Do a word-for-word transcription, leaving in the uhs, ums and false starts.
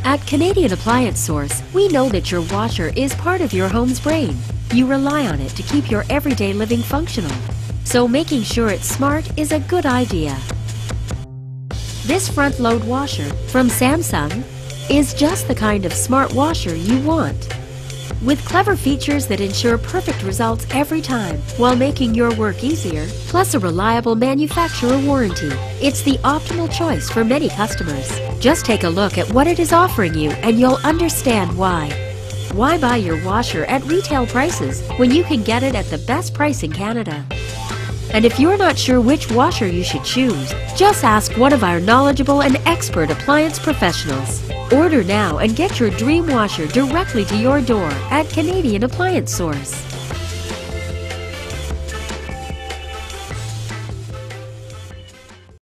At Canadian Appliance Source, we know that your washer is part of your home's brain. You rely on it to keep your everyday living functional. So making sure it's smart is a good idea. This front-load washer from Samsung is just the kind of smart washer you want. With clever features that ensure perfect results every time while making your work easier, plus a reliable manufacturer warranty, it's the optimal choice for many customers. Just take a look at what it is offering you and you'll understand why. Why buy your washer at retail prices when you can get it at the best price in Canada? And if you're not sure which washer you should choose, just ask one of our knowledgeable and expert appliance professionals. Order now and get your dream washer directly to your door at Canadian Appliance Source.